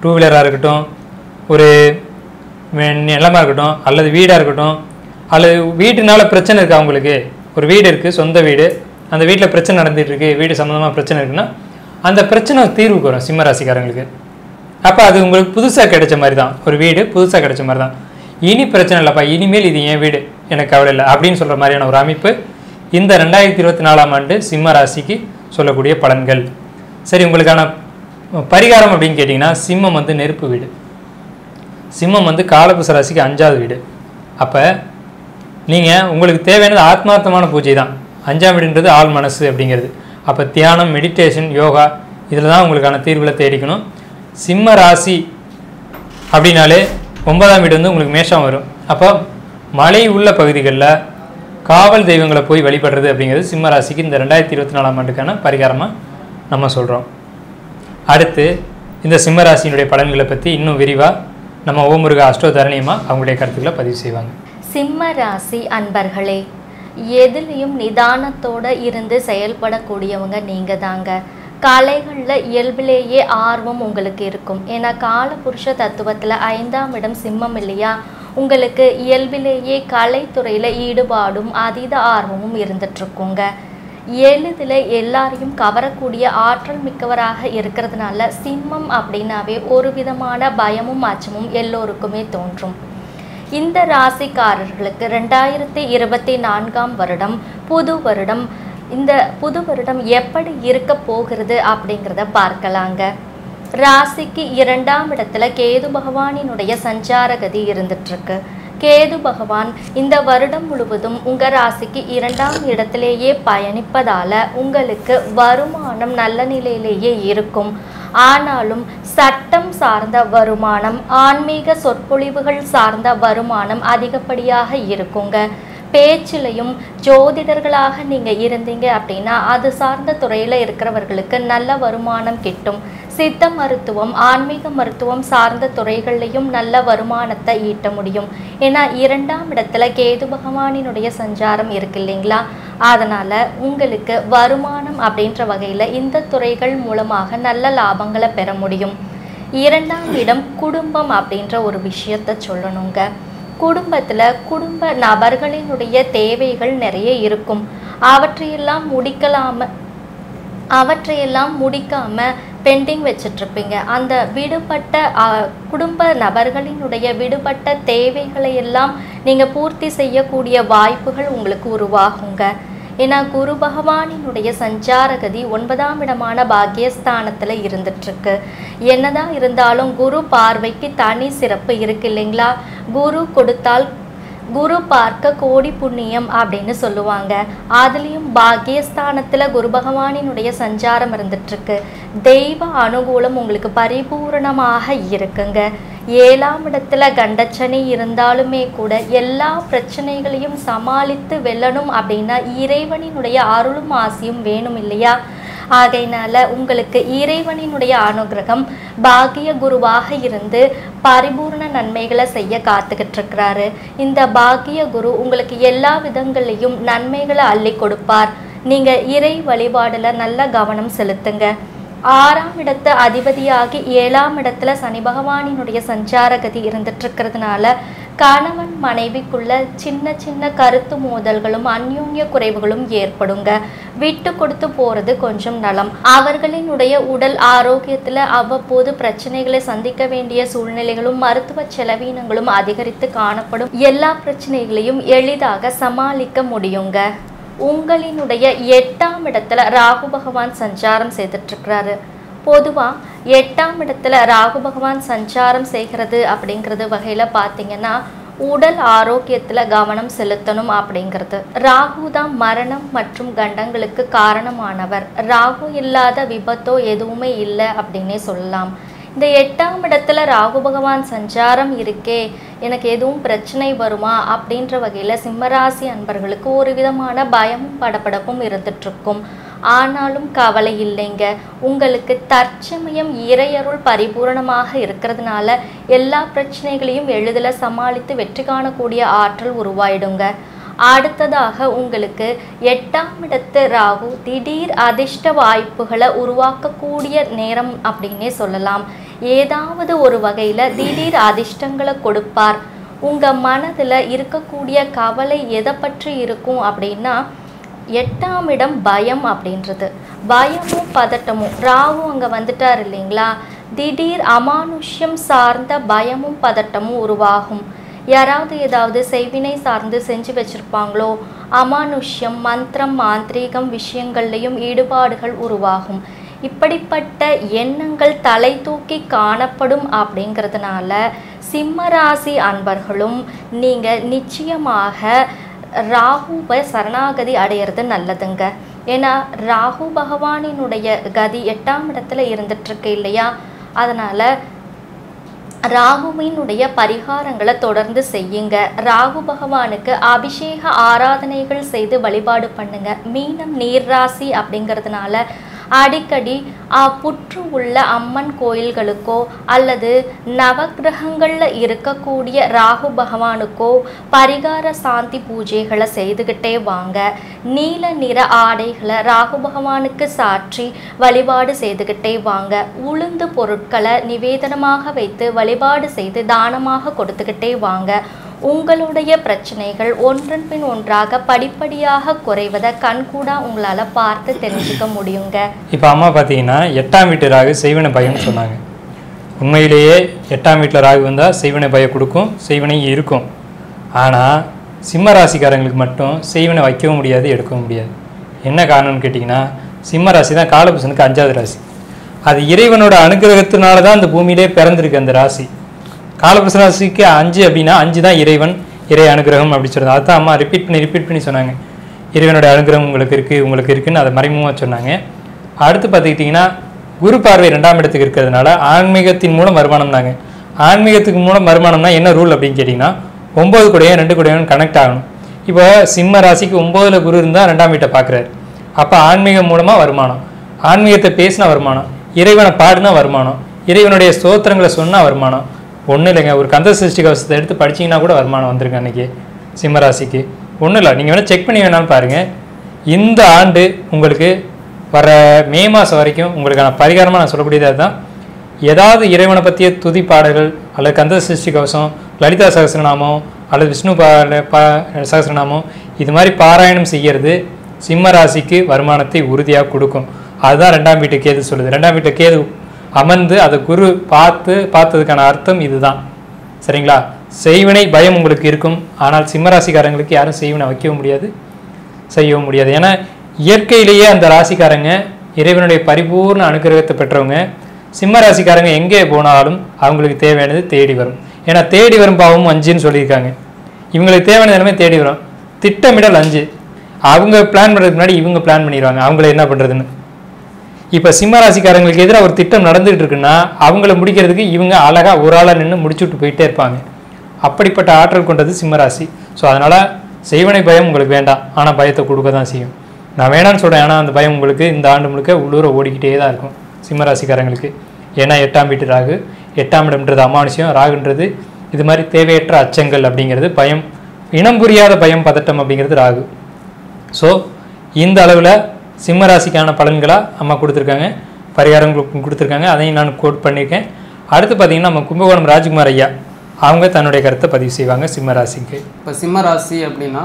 டூ வீலராக இருக்கட்டும், ஒரு நிலமாக இருக்கட்டும், அல்லது வீடாக இருக்கட்டும், அல்லது வீட்டுனால பிரச்சனை இருக்குது அவங்களுக்கு. ஒரு வீடு இருக்குது, சொந்த வீடு, அந்த வீட்டில் பிரச்சனை நடந்துகிட்ருக்கு, வீடு சம்மந்தமாக பிரச்சனை இருக்குன்னா அந்த பிரச்சனை தீர்வுக்கு வரும் சிம்ம ராசிக்காரங்களுக்கு. அப்போ அது உங்களுக்கு புதுசாக கிடைச்ச மாதிரி தான், ஒரு வீடு புதுசாக கிடைச்ச மாதிரி தான். இனி பிரச்சனை இல்லைப்பா, இனிமேல் இது என் வீடு, எனக்கு கவலை இல்லை அப்படின்னு சொல்கிற மாதிரியான ஒரு அமைப்பு இந்த 2024ஆம் ஆண்டு சிம்ம ராசிக்கு சொல்லக்கூடிய பலன்கள். சரி, உங்களுக்கான பரிகாரம் அப்படின்னு கேட்டிங்கன்னா, சிம்மம் வந்து நெருப்பு வீடு, சிம்மம் வந்து காலபுருஷ ராசிக்கு 5வது வீடு. அப்போ நீங்கள் உங்களுக்கு தேவையானது ஆத்மார்த்தமான பூஜை தான். 5ஆம் வீடுன்றது ஆள் மனசு அப்படிங்கிறது. அப்போ தியானம், மெடிடேஷன், யோகா இதில் தான் உங்களுக்கான தீர்வுகளை தேடிக்கணும். சிம்ம ராசி அப்படின்னாலே 9ஆம் வீடு வந்து உங்களுக்கு மேஷம் வரும். அப்போ மழை உள்ள பகுதிகளில் காவல் தெய்வங்களை போய் வழிபடுறது அப்படிங்கிறது சிம்ம ராசிக்கு இந்த 2024ஆம் ஆண்டுக்கான பரிகாரமாக நம்ம சொல்கிறோம். அடுத்து இந்த சிம்ம ராசியினுடைய பலன்களை பற்றி இன்னும் விரிவாக நம்ம ஓமுருகா அஷ்டோதரணியமாக அவங்களுடைய கருத்துக்களை பதிவு செய்வாங்க. சிம்ம ராசி அன்பர்களே, எதுலேயும் நிதானத்தோடு இருந்து செயல்படக்கூடியவங்க நீங்கள் தாங்க. கலைகளில் இயல்பிலேயே ஆர்வம் உங்களுக்கு இருக்கும். ஏன்னா காலபுருஷ தத்துவத்தில் 5ஆம் இடம் சிம்மம் இல்லையா, உங்களுக்கு இயல்பிலேயே கலைத்துறையில் ஈடுபாடும் அதீத ஆர்வமும் இருந்துட்டுருக்குங்க. எளிதில் எல்லாரையும் கவரக்கூடிய ஆற்றல் மிக்கவராக இருக்கிறதுனால சிம்மம் அப்படின்னாவே ஒரு விதமான பயமும் அச்சமும் எல்லோருக்குமே தோன்றும். இந்த ராசிக்காரர்களுக்கு 2024ஆம் வருடம் புது வருடம், இந்த புது வருடம் எப்படி இருக்க போகிறது அப்படிங்கிறத பார்க்கலாங்க. ராசிக்கு 2ஆம் இடத்துல கேது பகவானினுடைய சஞ்சாரகதி இருந்துட்டுருக்கு. கேது பகவான் இந்த வருடம் முழுவதும் உங்கள் ராசிக்கு 2ஆம் இடத்திலேயே பயணிப்பதால் உங்களுக்கு வருமானம் நல்ல நிலையிலேயே இருக்கும். ஆனாலும் சட்டம் சார்ந்த வருமானம், ஆன்மீக சொற்பொழிவுகள் சார்ந்த வருமானம் அதிகப்படியாக இருக்குங்க. பேச்சிலையும் ஜோதிடர்களாக நீங்கள் இருந்தீங்க அப்படின்னா அது சார்ந்த துறையில் இருக்கிறவர்களுக்கு நல்ல வருமானம் கிட்டும். சித்த மருத்துவம், ஆன்மீக மருத்துவம் சார்ந்த துறைகள்லையும் நல்ல வருமானத்தை ஈட்ட முடியும். ஏன்னா 2ஆம் இடத்துல கேது பகவானினுடைய சஞ்சாரம் இருக்கு இல்லைங்களா, அதனால் உங்களுக்கு வருமானம் அப்படின்ற வகையில் இந்த துறைகள் மூலமாக நல்ல லாபங்களை பெற முடியும். 2ஆம் இடம் குடும்பம் அப்படின்ற ஒரு விஷயத்தை சொல்லணுங்க. குடும்பத்தில் குடும்ப நபர்களினுடைய தேவைகள் நிறைய இருக்கும். அவற்றையெல்லாம் முடிக்காமல் பெண்டிங் வச்சிட்ருப்பீங்க. அந்த விடுபட்ட குடும்ப நபர்களினுடைய விடுபட்ட தேவைகளை எல்லாம் நீங்கள் பூர்த்தி செய்யக்கூடிய வாய்ப்புகள் உங்களுக்கு உருவாகுங்க. ஏன்னா குரு பகவானினுடைய சஞ்சாரகதி 9ஆம் இடமான பாக்கியஸ்தானத்தில் இருந்துட்டுருக்கு. என்னதான் இருந்தாலும் குரு பார்வைக்கு தனி சிறப்பு இருக்கு இல்லைங்களா. குரு கொடுத்தால் குரு பார்க்க கோடி புண்ணியம் அப்படின்னு சொல்லுவாங்க. அதுலேயும் பாக்கியஸ்தானத்தில் குரு பகவானினுடைய சஞ்சாரம் இருந்துட்டுருக்கு. தெய்வ அனுகூலம் உங்களுக்கு பரிபூரணமாக இருக்குங்க. 7ஆம் இடத்துல கண்டச்சனி இருந்தாலுமே கூட எல்லா பிரச்சனைகளையும் சமாளித்து வெல்லணும் அப்படின்னா இறைவனினுடைய அருளும் ஆசியும் வேணும் இல்லையா. ஆகையினால உங்களுக்கு இறைவனினுடைய அனுகிரகம் பாக்கிய குருவாக இருந்து பரிபூர்ண நன்மைகளை செய்ய காத்துக்கிட்டு இருக்கிறாரு. இந்த பாக்கிய குரு உங்களுக்கு எல்லா விதங்களையும் நன்மைகளை அள்ளி கொடுப்பார். நீங்கள் இறை வழிபாடில் நல்ல கவனம் செலுத்துங்க. 6ஆம் இடத்து அதிபதியாகி 7ஆம் இடத்துல சனி பகவானினுடைய சஞ்சாரகதி இருந்துட்டு இருக்கிறதுனால கணவன் மனைவிக்குள்ள சின்ன சின்ன கருத்து மோதல்களும் அந்யோன்ய குறைவுகளும் ஏற்படுங்க. விட்டு கொடுத்து போறது கொஞ்சம் நலம். அவர்களினுடைய உடல் ஆரோக்கியத்தில் அவ்வப்போது பிரச்சனைகளை சந்திக்க வேண்டிய சூழ்நிலைகளும் மருத்துவ செலவீனங்களும் அதிகரித்து காணப்படும். எல்லா பிரச்சனைகளையும் எளிதாக சமாளிக்க முடியுங்க. உங்களினுடைய 8ஆம் இடத்துல ராகு பகவான் சஞ்சாரம் செய்துட்ருக்கிறாரு. பொதுவாக 8ஆம் இடத்துல ராகு பகவான் சஞ்சாரம் செய்கிறது அப்படிங்கிறது வகையில் பார்த்தீங்கன்னா உடல் ஆரோக்கியத்தில் கவனம் செலுத்தணும் அப்படிங்கிறது. ராகு தான் மரணம் மற்றும் கண்டங்களுக்கு காரணமானவர். ராகு இல்லாத விபத்தோ எதுவுமே இல்லை அப்படின்னே சொல்லலாம். இந்த 8ஆம் இடத்துல ராகு பகவான் சஞ்சாரம் இருக்கே, எனக்கு எதுவும் பிரச்சனை வருமா அப்படின்ற வகையில் சிம்மராசி அன்பர்களுக்கு ஒரு விதமான பயமும் படபடப்பும் இருந்துட்டுருக்கும். ஆனாலும் கவலை இல்லைங்க. உங்களுக்கு தற்சமயம் இறையருள் பரிபூரணமாக இருக்கிறதுனால எல்லா பிரச்சனைகளையும் எளிதில் சமாளித்து வெற்றி காணக்கூடிய ஆற்றல் உருவாயிடுங்க. அடுத்ததாக உங்களுக்கு 8ஆம் இடத்து ராகு திடீர் அதிர்ஷ்ட வாய்ப்புகளை உருவாக்கக்கூடிய நேரம் அப்படின்னே சொல்லலாம். ஏதாவது ஒரு வகையில் திடீர் அதிர்ஷ்டங்களை கொடுப்பார். உங்கள் மனதில் இருக்கக்கூடிய கவலை எதை பற்றி இருக்கும் அப்படின்னா 8ஆம் இடம் பயம் அப்படின்றது. பயமும் பதட்டமும், ராகு அங்கே வந்துட்டார் இல்லைங்களா, திடீர் அமானுஷ்யம் சார்ந்த பயமும் பதட்டமும் உருவாகும். யாராவது ஏதாவது செய்வினை சார்ந்து செஞ்சு வச்சுருப்பாங்களோ, அமானுஷ்யம், மந்திரம், மாந்திரீகம் விஷயங்கள்லையும் ஈடுபாடுகள் உருவாகும். இப்படிப்பட்ட எண்ணங்கள் தலை தூக்கி காணப்படும். அப்படிங்கிறதுனால சிம்மராசி அன்பர்களும் நீங்கள் நிச்சயமாக ராகுவை சரணாகதி அடையிறது நல்லதுங்க. ஏன்னா ராகு பகவானினுடைய கதி 8ஆம் இடத்துல இருந்துட்டுருக்கு இல்லையா, அதனால் ராகுவினுடைய பரிகாரங்களை தொடர்ந்து செய்யுங்க. ராகு பகவானுக்கு அபிஷேக ஆராதனைகள் செய்து வழிபாடு பண்ணுங்க. மீனம் நீர் ராசி அப்படிங்கிறதுனால அடிக்கடி புற்று உள்ள அம்மன் கோயில்களுக்கோ அல்லது நவக்கிரகங்களில் இருக்கக்கூடிய ராகு பகவானுக்கோ பரிகார சாந்தி பூஜைகளை செய்துக்கிட்டே வாங்க. நீல நிற ஆடைகளை ராகு பகவானுக்கு சாற்றி வழிபாடு செய்துக்கிட்டே வாங்க. உளுந்து பொருட்களை நிவேதனமாக வைத்து வழிபாடு செய்து தானமாக கொடுத்துக்கிட்டே வாங்க. உங்களுடைய பிரச்சனைகள் ஒன்றன் பின் ஒன்றாக படிப்படியாக குறைவதை கண்கூடா உங்களால் பார்த்து தெரிஞ்சுக்க முடியுங்க. இப்போ அம்மா பார்த்தீங்கன்னா 8ஆம் வீட்டு ராகு செய்வினை பயம்னு சொன்னாங்க. உண்மையிலேயே 8ஆம் வீட்டில் ராகு வந்தால் செய்வினை பயம் கொடுக்கும், செய்வினை இருக்கும். ஆனால் சிம்ம ராசிக்காரங்களுக்கு மட்டும் செய்வினை வைக்கவும் முடியாது, எடுக்கவும் முடியாது. என்ன காரணம்னு கேட்டிங்கன்னா, சிம்ம ராசி தான் காலபுருஷனுக்கு 5ஆவது ராசி. அது இறைவனோட அனுகிரகத்தினால தான் அந்த பூமியிலே பிறந்திருக்கு அந்த ராசி. காலபுருஷ ராசிக்கு 5 அப்படின்னா 5 தான் இறைவன், இறை அனுகிரகம் அப்படி சொல்கிறது. அதுதான் அம்மா ரிப்பீட் பண்ணி சொன்னாங்க. இறைவனுடைய அனுகிரகம் உங்களுக்கு இருக்குன்னு அதை மறைமுகமாக சொன்னாங்க. அடுத்து பார்த்துக்கிட்டிங்கன்னா குரு பார்வை 2ஆம் இடத்துக்கு இருக்கிறதுனால ஆன்மீகத்தின் மூலம் வருமானம்னாங்க. ஆன்மீகத்துக்கு மூலம் வருமானம்னா என்ன ரூல் அப்படின்னு கேட்டிங்கன்னா, 9 கூடையும் 2 கூடையும் கனெக்ட் ஆகணும். இப்போ சிம்ம ராசிக்கு 9ல் குரு இருந்தால் 2ஆம் வீட்டை பார்க்குறாரு. அப்போ ஆன்மீகம் மூலமாக வருமானம், ஆன்மீகத்தை பேசினா வருமானம், இறைவனை பாடினா வருமானம், இறைவனுடைய ஸ்தோத்திரங்களை சொன்னால் வருமானம். ஒன்றும் இல்லைங்க, ஒரு கந்த சஷ்டி கவசத்தை எடுத்து படிச்சிங்கன்னா கூட வருமானம் வந்திருக்கு அன்றைக்கி சிம்மராசிக்கு. ஒன்றும் இல்லை, நீங்கள் வேணால் செக் பண்ணி வேணாலும் பாருங்கள். இந்த ஆண்டு உங்களுக்கு வர மே மாதம் வரைக்கும் உங்களுக்கான பரிகாரமாக நான் சொல்லக்கூடியது அதுதான். ஏதாவது இறைவனை பற்றிய துதி பாடல்கள் அல்லது கந்த சஷ்டி கவசம், லலிதா சகஸ்ரநாமம் அல்லது விஷ்ணு சகஸ்ரநாமம் இது மாதிரி பாராயணம் செய்கிறது சிம்ம ராசிக்கு வருமானத்தை உறுதியாக கொடுக்கும். அதுதான் 2ஆம் வீட்டு கேது சொல்லுது. 2ஆம் வீட்டு கேது அமர்ந்து அதை குரு பார்த்ததுக்கான அர்த்தம் இதுதான். சரிங்களா? செய்வினை பயம் உங்களுக்கு இருக்கும். ஆனால் சிம்மராசிக்காரங்களுக்கு யாரும் செய்வினை வைக்கவும் முடியாது, செய்யவும் முடியாது. ஏன்னா இயற்கையிலேயே அந்த ராசிக்காரங்க இறைவனுடைய பரிபூர்ண அனுகிரகத்தை பெற்றவங்க. சிம்ம ராசிக்காரங்க எங்கே போனாலும் அவங்களுக்கு தேவையானது தேடி வரும். ஏன்னா தேடி வரும் பாவமும் 5ன்னு சொல்லியிருக்காங்க. இவங்களுக்கு தேவையான எல்லாமே தேடி வரும். திட்டமிடல் 5. அவங்க பிளான் பண்ணுறதுக்கு முன்னாடி இவங்க பிளான் பண்ணிடுவாங்க அவங்கள என்ன பண்ணுறதுன்னு. இப்போ சிம்ம ராசிக்காரங்களுக்கு எதிராக ஒரு திட்டம் நடந்துகிட்டு இருக்குன்னா அவங்கள முடிக்கிறதுக்கு இவங்க அழகாக ஒரு ஆளாக நின்று முடிச்சுட்டு போயிட்டே இருப்பாங்க. அப்படிப்பட்ட ஆற்றல் கொண்டது சிம்மராசி. ஸோ அதனால் செய்வனை பயம் உங்களுக்கு வேண்டாம், ஆனால் பயத்தை கொடுக்க தான் செய்யும். நான் வேணான்னு சொல்கிறேன், ஆனால் அந்த பயம் உங்களுக்கு இந்த ஆண்டு முழுக்க உள்ளூர ஓடிக்கிட்டே தான் இருக்கும் சிம்மராசிக்காரங்களுக்கு. ஏன்னா 8ஆம் வீட்டு ராகு, 8ஆம் இடம்ன்றது அமானுஷ்யம், ராகுன்றது இது மாதிரி தேவையற்ற அச்சங்கள் அப்படிங்கிறது பயம், இனம் புரியாத பயம், பதட்டம் அப்படிங்கிறது ராகு. ஸோ இந்த அளவில் சிம்மராசிக்கான பலன்களாக அம்மா கொடுத்துருக்காங்க, பரிகாரங்களுக்கு கொடுத்துருக்காங்க. அதையும் நான் கோட் பண்ணியிருக்கேன். அடுத்து பார்த்திங்கன்னா நம்ம கும்பகோணம் ராஜ்குமார் ஐயா அவங்க தன்னுடைய கருத்தை பதிவு செய்வாங்க சிம்மராசிக்கு. இப்போ சிம்மராசி அப்படின்னா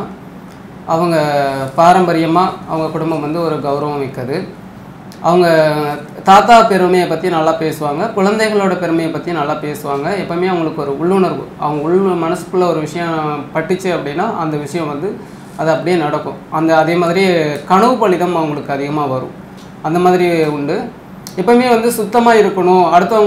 அவங்க பாரம்பரியமாக அவங்க குடும்பம் வந்து ஒரு கௌரவம் மிக்கது. அவங்க தாத்தா பெருமையை பற்றி நல்லா பேசுவாங்க, குழந்தைகளோட பெருமையை பற்றி நல்லா பேசுவாங்க. எப்போவுமே அவங்களுக்கு ஒரு உள்ளுணர்வு, அவங்க மனசுக்குள்ளே ஒரு விஷயம் பட்டுச்சு அப்படின்னா அந்த விஷயம் வந்து அது அப்படியே நடக்கும். அதே மாதிரி கனவு பலிதம் அவங்களுக்கு அதிகமாக வரும். அந்த மாதிரி உண்டு. எப்போவுமே வந்து சுத்தமாக இருக்கணும்,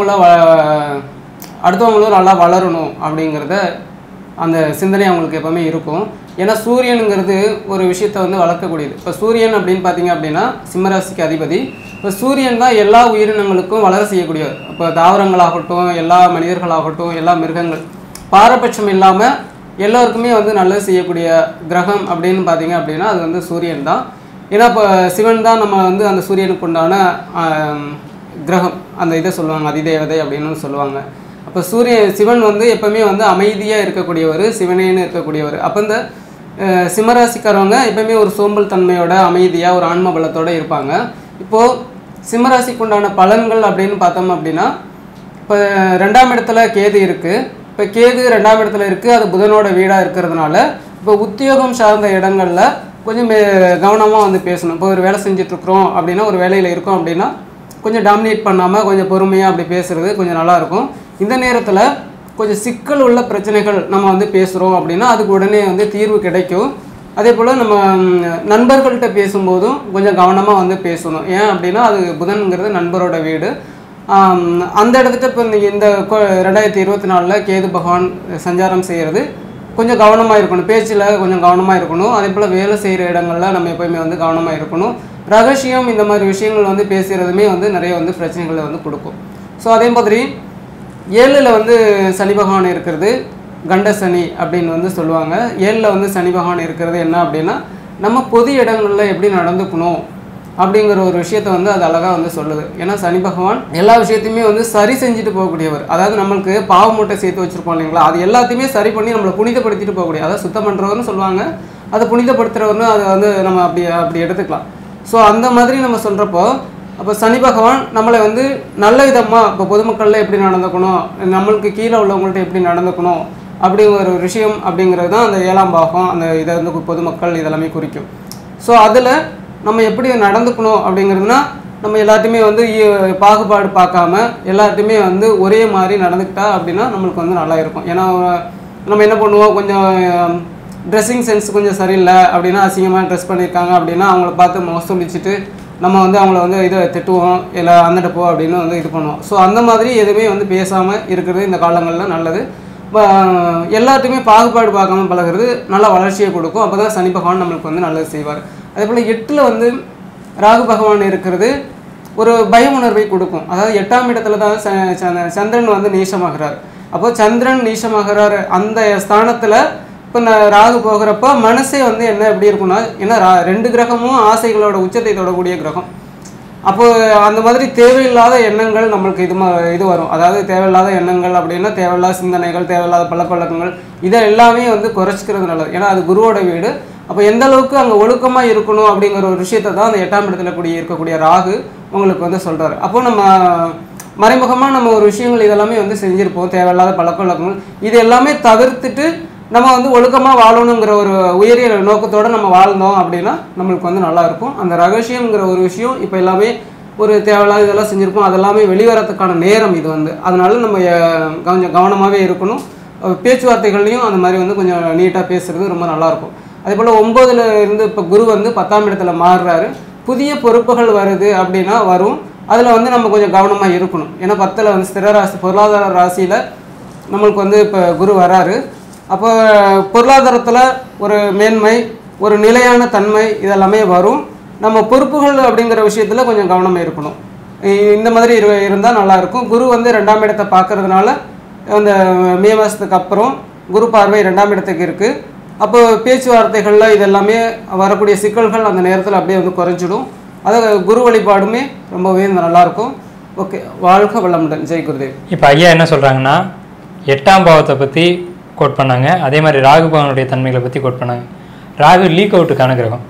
அடுத்தவங்களும் நல்லா வளரணும் அப்படிங்கிறத அந்த சிந்தனை அவங்களுக்கு எப்போவுமே இருக்கும். ஏன்னா சூரியனுங்கிறது ஒரு விஷயத்தை வந்து வளர்க்கக்கூடியது. இப்போ சூரியன் அப்படின்னு பார்த்தீங்க அப்படின்னா சிம்மராசிக்கு அதிபதி. இப்போ சூரியன் தான் எல்லா உயிரினங்களுக்கும் வளர செய்யக்கூடியது. இப்போ தாவரங்களாகட்டும், எல்லா மனிதர்களாகட்டும், எல்லா மிருகங்கள், பாரபட்சம் இல்லாமல் எல்லோருக்குமே வந்து நல்லது செய்யக்கூடிய கிரகம் அப்படின்னு பார்த்தீங்க அப்படின்னா அது வந்து சூரியன் தான். ஏன்னா இப்போ சிவன் தான் நம்ம வந்து அந்த சூரியனுக்கு உண்டான கிரகம், அந்த இதை சொல்லுவாங்க அதிதேவதை அப்படின்னு சொல்லுவாங்க. அப்போ சிவன் வந்து எப்போவுமே வந்து அமைதியாக இருக்கக்கூடியவர், சிவனேன்னு இருக்கக்கூடியவர். அப்போ இந்த சிம்மராசிக்காரவங்க எப்போவுமே ஒரு சோம்பல் தன்மையோட அமைதியாக ஒரு ஆன்ம பலத்தோடு இருப்பாங்க. இப்போது சிம்மராசிக்கு உண்டான பலன்கள் அப்படின்னு பார்த்தோம் அப்படின்னா, இப்போ இப்போ 2ஆம் இடத்துல கேது இருக்குது. இப்போ கேது 2ஆம் இடத்துல இருக்குது, அது புதனோட வீடாக இருக்கிறதுனால இப்போ உத்தியோகம் சார்ந்த இடங்களில் கொஞ்சம் கவனமாக வந்து பேசணும். இப்போ ஒரு வேலை செஞ்சிட்ருக்குறோம் அப்படின்னா, ஒரு வேலையில் இருக்கோம் அப்படின்னா கொஞ்சம் டாமினேட் பண்ணாமல் கொஞ்சம் பொறுமையாக அப்படி பேசுகிறது கொஞ்சம் நல்லாயிருக்கும். இந்த நேரத்தில் கொஞ்சம் சிக்கல் உள்ள பிரச்சனைகள் நம்ம வந்து பேசுகிறோம் அப்படின்னா அதுக்கு உடனே வந்து தீர்வு கிடைக்கும். அதே போல் நம்ம நண்பர்கள்ட்ட பேசும்போதும் கொஞ்சம் கவனமாக வந்து பேசணும். ஏன் அப்படின்னா அது புதன்கிறது நண்பரோட வீடு. அந்த இடத்துக்கு இப்போ இந்த 2024 கேது பகவான் சஞ்சாரம் செய்கிறது கொஞ்சம் கவனமாக இருக்கணும். பேச்சில் கொஞ்சம் கவனமாக இருக்கணும். அதே போல் வேலை செய்கிற இடங்களில் நம்ம எப்போயுமே வந்து கவனமாக இருக்கணும். ரகசியம் இந்த மாதிரி விஷயங்கள் வந்து பேசுகிறதுமே வந்து நிறைய வந்து பிரச்சனைகளை வந்து கொடுக்கும். ஸோ அதே மாதிரி 7ல் வந்து சனி பகவான் இருக்கிறது கண்ட சனி அப்படின்னு வந்து சொல்லுவாங்க. 7ல் வந்து சனி பகவான் இருக்கிறது என்ன அப்படின்னா, நம்ம பொது இடங்களில் எப்படி நடந்துக்கணும் அப்படிங்கிற ஒரு விஷயத்த வந்து அது அழகாக வந்து சொல்லுது. ஏன்னா சனி பகவான் எல்லா விஷயத்தையுமே வந்து சரி செஞ்சுட்டு போகக்கூடியவர். அதாவது நம்மளுக்கு பாவ மூட்டை சேர்த்து வச்சுருப்போம் இல்லைங்களா, அது எல்லாத்தையுமே சரி பண்ணி நம்மளை புனிதப்படுத்திட்டு போகக்கூடிய, அதாவது சுத்தம் பண்ணுறவர்னு சொல்லுவாங்க, அதை புனிதப்படுத்துகிறவர்னு அதை வந்து நம்ம அப்படி எடுத்துக்கலாம். ஸோ அந்த மாதிரி நம்ம சொல்கிறப்போ அப்போ சனி பகவான் நம்மளை வந்து நல்ல விதமாக இப்போ பொதுமக்களில் எப்படி நடந்துக்கணும், நம்மளுக்கு கீழே உள்ளவங்கள்ட்ட எப்படி நடந்துக்கணும் அப்படிங்கிற ஒரு விஷயம் அப்படிங்கிறது தான் அந்த 7ஆம் பாகம். அந்த இதை வந்து பொதுமக்கள் இதெல்லாமே குறிக்கும். ஸோ அதில் நம்ம எப்படி நடந்துக்கணும் அப்படிங்கிறதுனா, நம்ம எல்லாத்தையுமே வந்து பாகுபாடு பார்க்காம எல்லாத்தையுமே வந்து ஒரே மாதிரி நடந்துக்கிட்டா அப்படின்னா நம்மளுக்கு வந்து நல்லா இருக்கும். ஏன்னா நம்ம என்ன பண்ணுவோம், கொஞ்சம் ட்ரெஸ்ஸிங் சென்ஸ் கொஞ்சம் சரியில்லை அப்படின்னா, அசிங்கமாக ட்ரெஸ் பண்ணியிருக்காங்க அப்படின்னா அவங்கள பார்த்து மோசடிச்சுட்டு நம்ம வந்து அவங்கள வந்து இதை திட்டுவோம், இல்லை அந்தட்ட போ அப்படின்னு வந்து இது பண்ணுவோம். ஸோ அந்த மாதிரி எதுவுமே வந்து பேசாமல் இருக்கிறது இந்த காலங்களில் நல்லது. எல்லாத்தையுமே பாகுபாடு பார்க்காம பழகிறது நல்ல வளர்ச்சியை கொடுக்கும். அப்போ தான் சனி பகவான் நம்மளுக்கு வந்து நல்லது செய்வார். அதே போல் 8ல் வந்து ராகு பகவான் இருக்கிறது ஒரு பய உணர்வை கொடுக்கும். அதாவது 8ஆம் இடத்துல தான் சந்திரன் வந்து நீசமாகிறார். அப்போது சந்திரன் நீசமாகிறார் அந்த ஸ்தானத்தில் இப்போ ராகு போகிறப்ப மனசே வந்து என்ன எப்படி இருக்குன்னா, ஏன்னா 2 கிரகமும் ஆசைகளோட உச்சத்தை தொடக்கூடிய கிரகம். அப்போது அந்த மாதிரி தேவையில்லாத எண்ணங்கள் நம்மளுக்கு இது வரும். அதாவது தேவையில்லாத எண்ணங்கள் அப்படின்னா தேவையில்லாத சிந்தனைகள், தேவையில்லாத பழக்கவழக்கங்கள், இதை எல்லாமே வந்து குறைச்சிக்கிறது நல்லது. ஏன்னா அது குருவோட வீடு. அப்போ எந்த அளவுக்கு அங்கே ஒழுக்கமாக இருக்கணும் அப்படிங்கிற ஒரு விஷயத்தை தான் அந்த 8ஆம் இடத்துல இருக்கக்கூடிய ராகு உங்களுக்கு வந்து சொல்கிறார். அப்போது நம்ம மறைமுகமாக நம்ம ஒரு விஷயங்கள் இதெல்லாமே வந்து செஞ்சுருப்போம், தேவையில்லாத பழக்கவழக்கங்கள், இது எல்லாமே தவிர்த்துட்டு நம்ம வந்து ஒழுக்கமாக வாழணுங்கிற ஒரு உயரிய நோக்கத்தோடு நம்ம வாழ்ந்தோம் அப்படின்னா நம்மளுக்கு வந்து நல்லாயிருக்கும். அந்த ரகசியங்கிற ஒரு விஷயம் இப்போ எல்லாமே ஒரு தேவையில்லாத இதெல்லாம் செஞ்சுருப்போம், அதெல்லாமே வெளிவரத்துக்கான நேரம் இது வந்து. அதனால நம்ம கொஞ்சம் கவனமாகவே இருக்கணும். பேச்சுவார்த்தைகள்லையும் அந்த மாதிரி வந்து கொஞ்சம் நீட்டாக பேசுகிறது ரொம்ப நல்லாயிருக்கும். அதே போல் 9ல் இருந்து இப்போ குரு வந்து 10ஆம் இடத்துல மாறுறாரு. புதிய பொறுப்புகள் வருது அப்படின்னா வரும், அதில் வந்து நம்ம கொஞ்சம் கவனமாக இருக்கணும். ஏன்னா 10ல் வந்து ஸ்திர ராசி பொருளாதார ராசியில் நம்மளுக்கு வந்து இப்போ குரு வராரு. அப்போ பொருளாதாரத்தில் ஒரு மேன்மை, ஒரு நிலையான தன்மை இதெல்லாமே வரும். நம்ம பொறுப்புகள் அப்படிங்கிற விஷயத்தில் கொஞ்சம் கவனமாக இருக்கணும். இந்த மாதிரி இருந்தால் நல்லாயிருக்கும். குரு வந்து 2ஆம் இடத்தை பார்க்கறதுனால அந்த மே மாதத்துக்கு அப்புறம் குரு பார்வை 2ஆம் இடத்துக்கு இருக்குது. அப்போ பேச்சுவார்த்தைகளில் இதெல்லாமே வரக்கூடிய சிக்கல்கள் அந்த நேரத்தில் அப்படியே வந்து குறைஞ்சிடும். அதை குரு வழிபாடுமே ரொம்பவே நல்லாயிருக்கும். ஓகே, வாழ்க வளமுடன். ஜெய் குருதேவ். இப்போ ஐயா என்ன சொல்கிறாங்கன்னா, 8ஆம் பாவத்தை பற்றி கோட் பண்ணாங்க, அதே மாதிரி ராகு பகவானுடைய தன்மைகளை பற்றி கோட் பண்ணாங்க. ராகு லீக் அவுட்டுக்கான கிரகம்.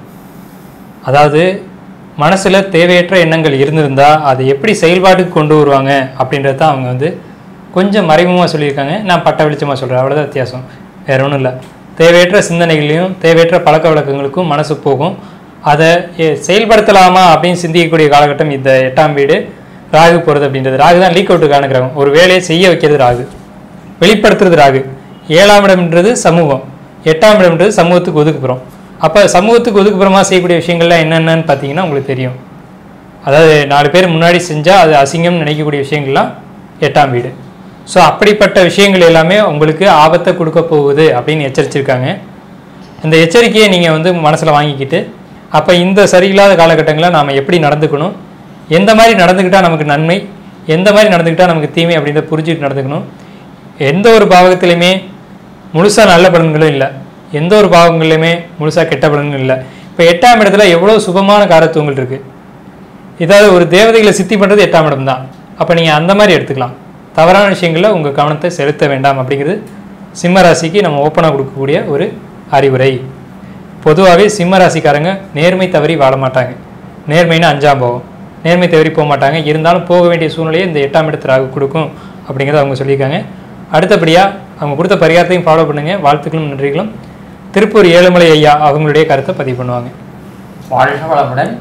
அதாவது மனசில் தேவையற்ற எண்ணங்கள் இருந்திருந்தால் அதை எப்படி செயல்பாட்டுக்கு கொண்டு வருவாங்க அப்படின்றத தான் அவங்க வந்து கொஞ்சம் மறைமுகமாக சொல்லியிருக்காங்க. நான் பட்ட வெளிச்சமாக சொல்கிறேன், அவ்வளோதான் வித்தியாசம், வேறு ஒன்றும் இல்லை. தேவையற்ற சிந்தனைகளையும் தேவையற்ற பழக்க வழக்கங்களுக்கும் மனசு போகும். அதை செயல்படுத்தலாமா அப்படின்னு சிந்திக்கக்கூடிய காலகட்டம் இந்த 8ஆம் வீடு ராகு போகிறது அப்படின்றது. ராகு தான் லீக் அவுட்டுக்கான கிரகம். ஒரு வேலையை செய்ய வைக்கிறது ராகு, வெளிப்படுத்துறது ராகு. 7ஆம் இடம்ன்றது சமூகம், 8ஆம் இடம்ன்றது சமூகத்துக்கு ஒதுக்குப்புறம். அப்போ சமூகத்துக்கு ஒதுக்குப்புறமாக செய்யக்கூடிய விஷயங்கள்லாம் என்னென்னு பார்த்தீங்கன்னா உங்களுக்கு தெரியும். அதாவது 4 பேர் முன்னாடி செஞ்சால் அது அசிங்கம்னு நினைக்கக்கூடிய விஷயங்கள்லாம் 8ஆம் வீடு. ஸோ அப்படிப்பட்ட விஷயங்கள் எல்லாமே உங்களுக்கு ஆபத்தை கொடுக்க போகுது அப்படின்னு எச்சரிச்சிருக்காங்க. இந்த எச்சரிக்கையை நீங்கள் வந்து மனசில் வாங்கிக்கிட்டு அப்போ இந்த சரியில்லாத காலகட்டங்களில் நாம் எப்படி நடந்துக்கணும், எந்த மாதிரி நடந்துக்கிட்டால் நமக்கு நன்மை, எந்த மாதிரி நடந்துக்கிட்டால் நமக்கு தீமை அப்படின்றத புரிஞ்சுட்டு நடந்துக்கணும். எந்த ஒரு பாவகத்திலையுமே முழுசாக நல்ல பலன்களும் இல்லை, எந்த ஒரு பாவங்கள்லையுமே முழுசாக கெட்ட பலன்களும் இல்லை. இப்போ 8ஆம் இடத்துல எவ்வளோ சுபமான காரத்துவங்கள் இருக்குது. ஏதாவது ஒரு தேவதைகளை சித்தி பண்ணுறது 8ஆம் இடம் தான். அப்போ நீங்கள் அந்த மாதிரி எடுத்துக்கலாம். தவறான விஷயங்களில் உங்கள் கவனத்தை செலுத்த வேண்டாம் அப்படிங்கிறது சிம்ம ராசிக்கு நம்ம ஓப்பனாக கொடுக்கக்கூடிய ஒரு அறிவுரை. பொதுவாகவே சிம்ம ராசிக்காரங்க நேர்மை தவறி வாழ மாட்டாங்க. நேர்மைன்னா 5ஆம் பாவம், நேர்மை தவறி போக மாட்டாங்க. இருந்தாலும் போக வேண்டிய சூழ்நிலையை இந்த 8ஆம் இடத்து ராகு கொடுக்கும் அப்படிங்கிறத அவங்க சொல்லியிருக்காங்க. அடுத்தபடியாக அவங்க கொடுத்த பரிகாரத்தையும் ஃபாலோ பண்ணுங்கள். வாழ்த்துக்களும் நன்றிகளும். திருப்பூர் ஏழுமலை ஐயா அவங்களுடைய கருத்தை பதிவு பண்ணுவாங்க. வாழ்க வளமுடன்.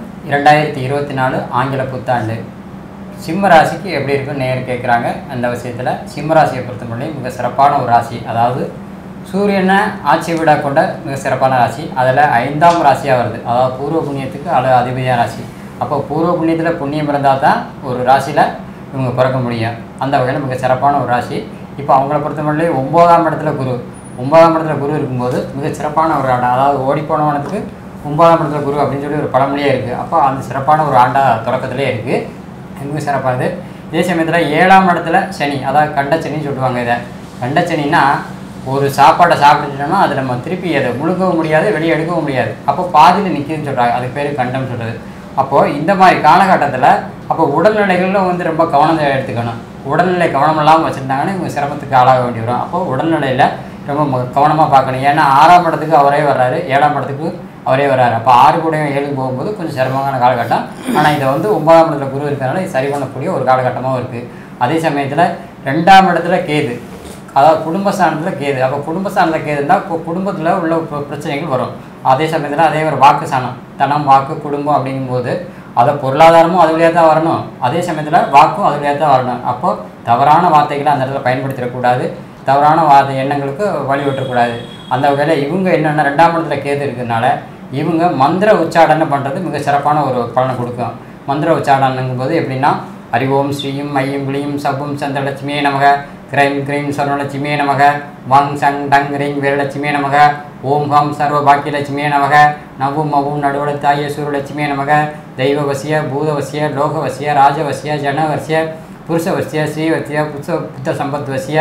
2024 ஆங்கில புத்தாண்டு சிம்ம ராசிக்கு எப்படி இருக்குன்னு நேர் கேட்குறாங்க. அந்த விஷயத்தில் சிம்ம ராசியை பொறுத்தவரையும் மிக சிறப்பான ஒரு ராசி. அதாவது சூரியனை ஆட்சி வீடாக கொண்ட மிக சிறப்பான ராசி. அதில் 5ஆம் ராசியாக வருது. அதாவது பூர்வ புண்ணியத்துக்கு அதிபதியான ராசி. அப்போ பூர்வ புண்ணியத்தில் புண்ணியம் இருந்தால் தான் ஒரு ராசியில் இவங்க பிறக்க முடியும். அந்த வகையில் மிக சிறப்பான ஒரு ராசி. இப்போ அவங்கள பொறுத்தவரையிலே 9ஆம் இடத்துல குரு. 9ஆம் இடத்துல குரு இருக்கும்போது மிக சிறப்பான ஒரு ஆண்டு. அதாவது ஓடிப்போனவனுக்கு 9ஆம் இடத்துல குரு அப்படின்னு சொல்லி ஒரு பழமொழியே இருக்குது. அப்போ அந்த சிறப்பான ஒரு ஆண்டாக தொடக்கத்திலே இருக்குது. மிக சிறப்பானது. இதே சமயத்தில் 7ஆம் இடத்துல சனி, அதாவது கண்டச்சனின்னு சொல்லுவாங்க. இதை கண்டச்சனின்னா ஒரு சாப்பாடை சாப்பிட்டுட்டோம்னா அதை நம்ம திருப்பி அதை முழுக்கவும் முடியாது, வெளியே எடுக்கவும் முடியாது. அப்போ பாதியில் நிற்கிதுன்னு சொல்கிறாங்க. அதுக்கு பேர் கண்டம் சொல்கிறது. அப்போது இந்த மாதிரி காலகட்டத்தில் அப்போ உடல்நிலைகளில் வந்து ரொம்ப கவனம் எடுத்துக்கணும். உடல்நிலை கவனம் இல்லாமல் வச்சுருந்தாங்கன்னா இவங்க சிரமத்துக்கு ஆளாக வேண்டி வரும். அப்போது உடல்நிலையில் ரொம்ப கவனமாக பார்க்கணும். ஏன்னா 6ஆம் இடத்துக்கு அவரே வர்றாரு, 7ஆம் இடத்துக்கு அவரே வர்றாரு. அப்போ 6 கூட 7 போகும்போது கொஞ்சம் சிரமமான காலகட்டம். ஆனால் இதை வந்து 9ஆம் இடத்துல குரு இருக்கிறதுனால இது சரி பண்ணக்கூடிய ஒரு காலகட்டமாகவும் இருக்குது. அதே சமயத்தில் 2ஆம் இடத்துல கேது, அதாவது குடும்பஸ்தானத்தில் கேது. அப்போ குடும்பஸ்தானத்தில் கேது இருந்தால் குடும்பத்தில் உள்ள பிரச்சனைகள் வரும். அதே சமயத்தில் அதே ஒரு வாக்கு சாணம், தனம், வாக்கு, குடும்பம் அப்படிங்கும்போது அதை பொருளாதாரமும் அது வழியாக தான் வரணும். அதே சமயத்தில் வாக்கும் அது வழியாக தான் வரணும். அப்போது தவறான வார்த்தைகளை அந்த இடத்துல பயன்படுத்திடக்கூடாது, தவறான எண்ணங்களுக்கு வழிவிட்டக்கூடாது. அந்த வகையில் இவங்க என்னென்னா 2ஆம் இடத்துல கேது இருக்கிறதுனால இவங்க மந்திர உச்சாடனை பண்ணுறது மிக சிறப்பான ஒரு பலனை கொடுக்கும். மந்திர உச்சாடனுங்கும்போது எப்படின்னா அறிவோம் ஸ்ரீயும் ஐயும் கிளியும் சப்பும் சந்திரலட்சுமியே நமக, கிரைம் கிரீம் சர்வலட்சுமியே நமக, வாங் சங் டங் ரீங் வீரலட்சுமியே நமக, ஓம் ஹம் சர்வ பாக்கியலட்சுமியே நமக, நவும் அவும் நடுவலத்தாய சூரலட்சுமியே நமக, தெய்வவசிய பூதவசிய லோகவசிய ராஜவசிய ஜனவசிய புருஷவசிய ஸ்ரீவசிய புத்த சம்பத்வசிய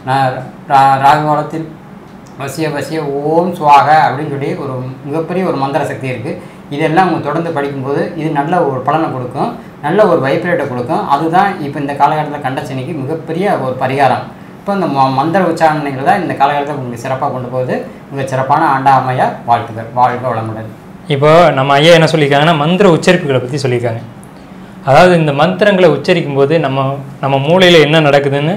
ராகுகாலத்தில் வசிய வசிய ஓம் சுவாக அப்படின்னு சொல்லி ஒரு மிகப்பெரிய ஒரு மந்திர சக்தி இருக்குது. இதெல்லாம் அவங்க தொடர்ந்து படிக்கும்போது இது நல்ல ஒரு பலனை கொடுக்கும், நல்ல ஒரு வைப்ரேட்டை கொடுக்கும். அதுதான் இப்போ இந்த காலகட்டத்தில் கண்டச்சனிக்கு மிகப்பெரிய ஒரு பரிகாரம். இப்போ இந்த மந்திர உச்சாரணைகள் தான் இந்த காலகட்டத்தில் உங்களுக்கு சிறப்பாக கொண்டு போகுது. மிக சிறப்பான ஆண்டாமையா வாழ்த்துக்கள். வாழ்க வளமுடன். இப்போ நம்ம ஐயா என்ன சொல்லியிருக்காங்கன்னா மந்திர உச்சரிப்புகளை பற்றி சொல்லியிருக்காங்க. அதாவது இந்த மந்திரங்களை உச்சரிக்கும் போது நம்ம மூளையில் என்ன நடக்குதுன்னு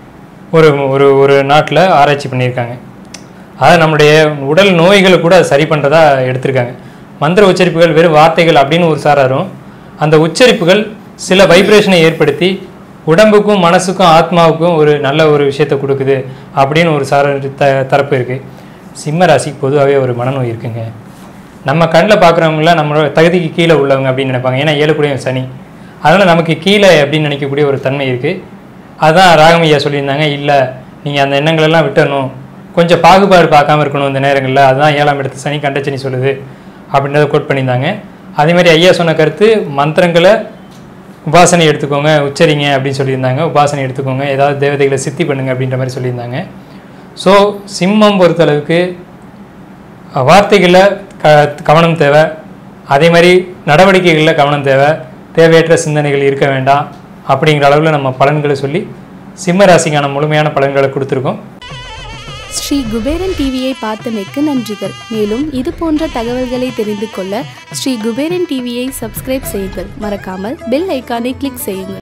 ஒரு ஒரு நாட்டில் ஆராய்ச்சி பண்ணியிருக்காங்க. அதாவது நம்முடைய உடல் நோய்களை கூட சரி பண்ணுறதா எடுத்திருக்காங்க. மந்திர உச்சரிப்புகள் வெறும் வார்த்தைகள் அப்படின்னு ஒரு சாராரும், அந்த உச்சரிப்புகள் சில வைப்ரேஷனை ஏற்படுத்தி உடம்புக்கும் மனசுக்கும் ஆத்மாவுக்கும் ஒரு நல்ல ஒரு விஷயத்தை கொடுக்குது அப்படின்னு ஒரு தரப்பு இருக்குது. சிம்ம ராசிக்கு பொதுவாகவே ஒரு மனநோய் இருக்குங்க. நம்ம கண்ணில் பார்க்குறவங்களாம் நம்மளோட தகுதிக்கு கீழே உள்ளவங்க அப்படின்னு நினைப்பாங்க. ஏன்னா 7 கூடிய சனி, அதனால் நமக்கு கீழே அப்படின்னு நினைக்கக்கூடிய ஒரு தன்மை இருக்குது. அதுதான் ராகமையா சொல்லியிருந்தாங்க, இல்லை நீங்கள் அந்த எண்ணங்களெல்லாம் விட்டணும், கொஞ்சம் பாகுபாடு பார்க்காம இருக்கணும் இந்த நேரங்களில். அதுதான் 7ஆம் இடத்து சனி கண்டச்சனி சொல்லுது அப்படின்றத கோட் பண்ணியிருந்தாங்க. அதேமாதிரி ஐயா சொன்ன கருத்து மந்திரங்களை உபாசனை எடுத்துக்கோங்க, உச்சரிங்க அப்படின்னு சொல்லியிருந்தாங்க. உபாசனை எடுத்துக்கோங்க, ஏதாவது தேவதைகளை சித்தி பண்ணுங்க அப்படின்ற மாதிரி சொல்லியிருந்தாங்க. ஸோ சிம்மம் பொறுத்தளவுக்கு வார்த்தைகளில் கவனம் தேவை, அதே மாதிரி நடவடிக்கைகளில் கவனம் தேவை, தேவையற்ற சிந்தனைகள் இருக்க வேண்டாம் அப்படிங்கிற அளவில் நம்ம பலன்களை சொல்லி சிம்ம ராசிக்கான முழுமையான பலன்களை கொடுத்துருக்கோம். ஸ்ரீ குபேரன் டிவியை பார்த்தமைக்கு நன்றிகள். மேலும் இது போன்ற தகவல்களை தெரிந்து கொள்ள ஸ்ரீ குபேரன் டிவியை சப்ஸ்கிரைப் செய்யுங்கள். மறக்காமல் பெல் ஐக்கானை கிளிக் செய்யுங்கள்.